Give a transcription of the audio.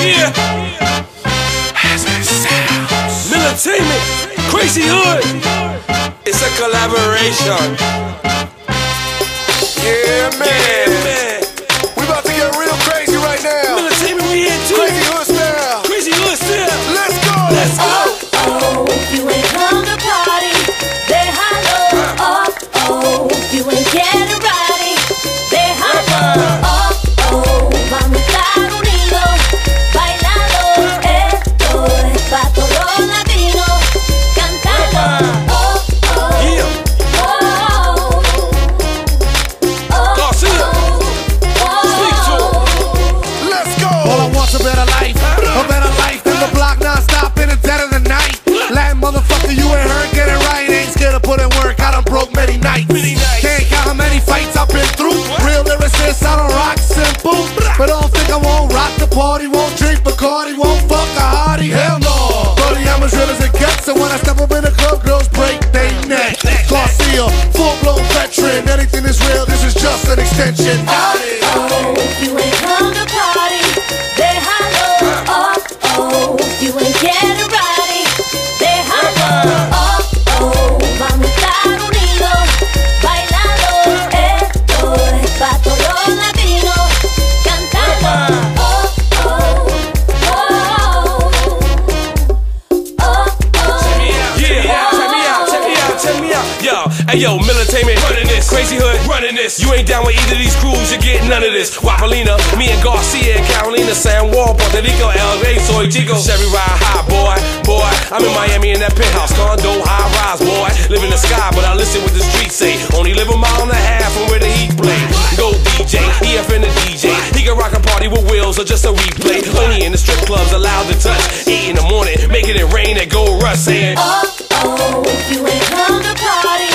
Yeah. As it sounds. Militainment, Crazy Hood. It's a collaboration. Yeah, man. We about to get real crazy right now. Militainment, we here too. Crazy Hood style. Crazy Hood style. Let's go. Let's go. Oh, you ain't come to party. Déjalo. Oh, you ain't get it right. Déjalo. Oh, vamos a estar unidos. Bailando. Esto es pa' todos los latinos. Cantando. A better life in the block, non-stop in the dead of the night. Latin motherfucker, you ain't heard, get it right. Ain't scared to put in work, I done broke many nights. Can't count how many fights I've been through. Real lyricist, I don't rock simple. But don't think I won't rock the party. Won't drink Bacardi, won't fuck a hottie. Hell no. Buddy, I'm as real as it gets. So when I step up in the club, girls break they neck. Garcia, full-blown veteran. Anything is real, this is just an extension. Oh, you ain't come to party. Déjalo. Oh, you ain't get it right. Déjalo. Oh, vamos a estar unidos. Bailando. Esto es pa' todos los latinos. Cantando. Check me out. Yo, hey yo, Militainment running this, Crazy Hood running this. You ain't down with either of these crews, you get none of this. Wapalina, me and Garcia and Carolina, San Juan, Puerto Rico, El Rey, Soy Chico, Chevy ride high, boy. I'm in Miami in that penthouse condo, high rise, boy. Live in the sky, but I listen what the streets say. Only live a mile and a half from where the heat play. Go DJ, EF in the DJ. He can rock a party with wheels or just a replay. Only in the strip clubs allowed to touch. 8 in the morning, making it rain at Gold Rush, saying oh, you ain't come to party.